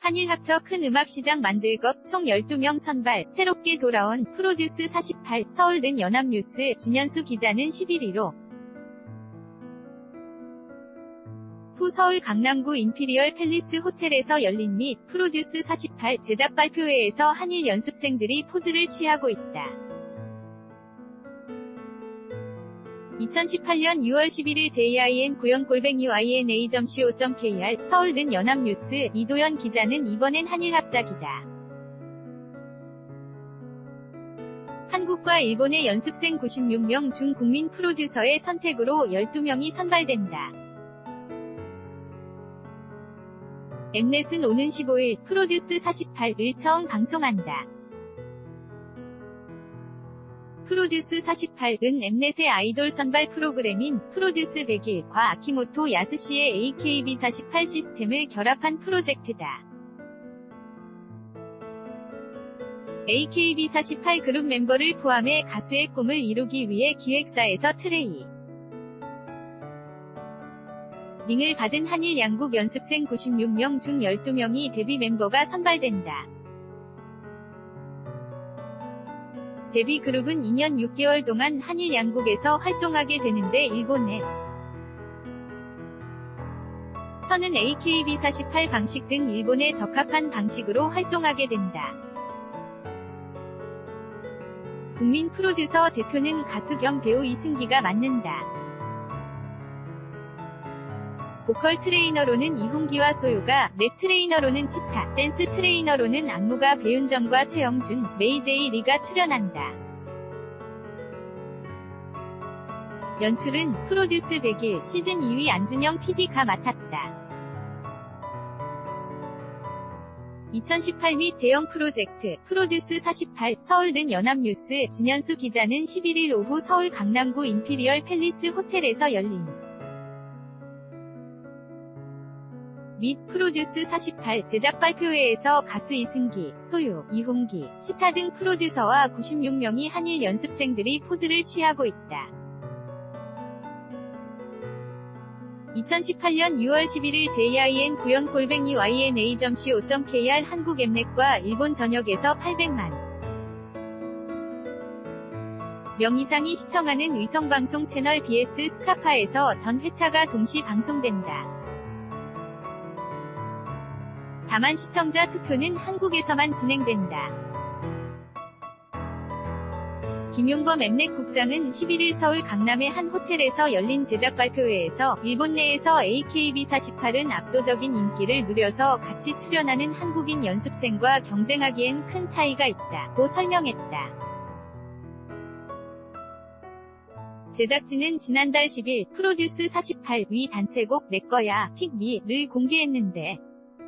한일 합쳐 큰 음악시장 만들것 총 12명 선발, 새롭게 돌아온 프로듀스 48, 서울는 연합뉴스, 진현수 기자는 11일로 후 서울 강남구 임피리얼 팰리스 호텔에서 열린 및 프로듀스 48 제작 발표회에서 한일 연습생들이 포즈를 취하고 있다. 2018년 6월 11일 jin9영-ina.co.kr 서울는 연합뉴스 이도현 기자는 이번엔 한일 합작이다. 한국과 일본의 연습생 96명 중 국민 프로듀서의 선택으로 12명이 선발된다. 엠넷은 오는 15일 프로듀스 48을 처음 방송한다. 프로듀스 48은 엠넷의 아이돌 선발 프로그램인 프로듀스 100일과 아키모토 야스시의 AKB48 시스템을 결합한 프로젝트다. AKB48 그룹 멤버를 포함해 가수의 꿈을 이루기 위해 기획사에서 트레이닝을 받은 한일 양국 연습생 96명 중 12명이 데뷔 멤버가 선발된다. 데뷔 그룹은 2년 6개월 동안 한일 양국에서 활동하게 되는데 일본에 서는 AKB48 방식 등 일본에 적합한 방식으로 활동하게 된다. 국민 프로듀서 대표는 가수 겸 배우 이승기가 맡는다. 보컬 트레이너로는 이홍기와 소유가, 랩 트레이너로는 치타, 댄스 트레이너로는 안무가 배윤정과 최영준, 메이제이 리가 출연한다. 연출은 프로듀스 100일 시즌 2위 안준영 PD가 맡았다. 2018 및 대형 프로젝트 프로듀스 48 서울는 연합뉴스 진현수 기자는 11일 오후 서울 강남구 임피리얼 팰리스 호텔에서 열린 및 프로듀스 48 제작 발표회에서 가수 이승기, 소유, 이홍기, 치타 등 프로듀서와 96명이 한일 연습생들이 포즈를 취하고 있다. 2018년 6월 11일 jin9영-ina.co.kr 한국 엠넷과 일본 전역에서 800만 명 이상이 시청하는 위성방송 채널 BS 스카파에서 전 회차가 동시 방송된다. 다만 시청자 투표는 한국에서만 진행된다. 김용범 엠넷 국장은 11일 서울 강남의 한 호텔에서 열린 제작 발표회에서 일본 내에서 AKB48은 압도적인 인기를 누려서 같이 출연하는 한국인 연습생과 경쟁하기엔 큰 차이가 있다고 설명했다. 제작진은 지난달 10일 프로듀스 48 위 단체곡 내꺼야 픽미를 공개했는데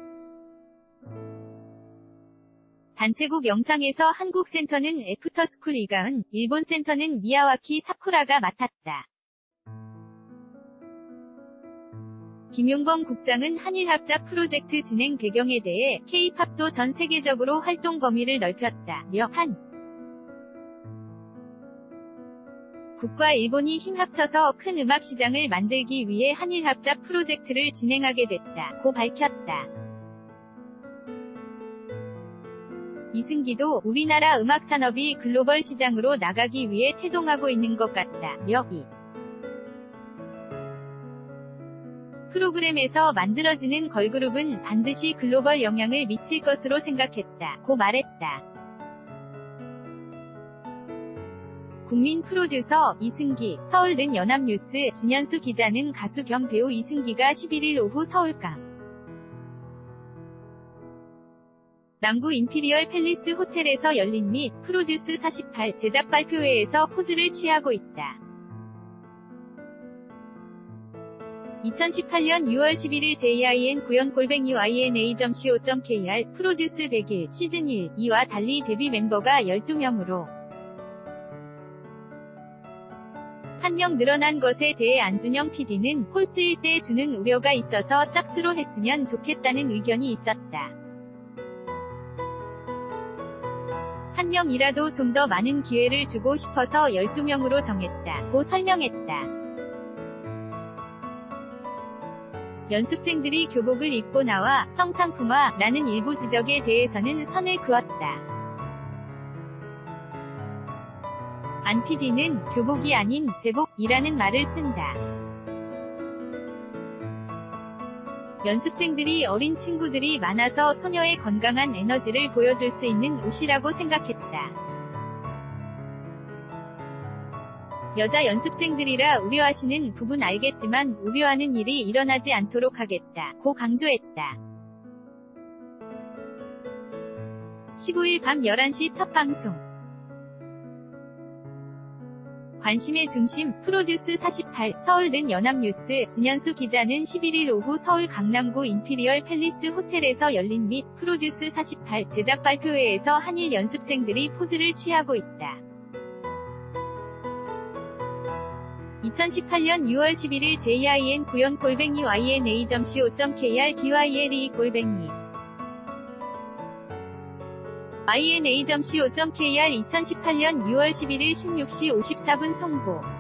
단체곡 영상에서 한국 센터는 애프터스쿨 이가은, 일본 센터는 미야와키 사쿠라가 맡았다. 김용범 국장은 한일 합작 프로젝트 진행 배경에 대해 K-팝도 전 세계적으로 활동 범위를 넓혔다며 한국과 일본이 힘 합쳐서 큰 음악 시장을 만들기 위해 한일 합작 프로젝트를 진행하게 됐다고 밝혔다. 이승기도 우리나라 음악 산업이 글로벌 시장으로 나가기 위해 태동하고 있는 것 같다며 이 프로그램에서 만들어지는 걸그룹은 반드시 글로벌 영향을 미칠 것으로 생각했다고 말했다. 국민 프로듀서 이승기, 서울는 연합뉴스 진현수 기자는 가수 겸 배우 이승기가 11일 오후 서울강 남구 임피리얼 팰리스 호텔에서 열린 및 프로듀스 48 제작 발표회에서 포즈를 취하고 있다. 2018년 6월 11일 jin9영-ina.co.kr 프로듀스 100일 시즌 1, 2와 달리 데뷔 멤버가 12명으로 1명 늘어난 것에 대해 안준영 PD는 홀수일 때 주는 우려가 있어서 짝수로 했으면 좋겠다는 의견이 있었다. 한 명이라도 좀 더 많은 기회를 주고 싶어서 12명으로 정했다고 설명했다. 연습생들이 교복을 입고 나와 성상품화라는 일부 지적에 대해서는 선을 그었다. 안 PD는 교복이 아닌 제복이라는 말을 쓴다. 연습생들이 어린 친구들이 많아서 소녀의 건강한 에너지를 보여줄 수 있는 옷이라고 생각했다. 여자 연습생들이라 우려하시는 부분 알겠지만 우려하는 일이 일어나지 않도록 하겠다 고 강조했다. 15일 밤 11시 첫 방송. 관심의 중심, 프로듀스 48, 서울는 연합뉴스, 진현수 기자는 11일 오후 서울 강남구 임피리얼 팰리스 호텔에서 열린 및 프로듀스 48 제작 발표회에서 한일 연습생들이 포즈를 취하고 있다. 2018년 6월 11일 JIN 구연-ylyna.co.kr dyle-y-na.co.kr 2018년 6월 11일 16시 54분 송고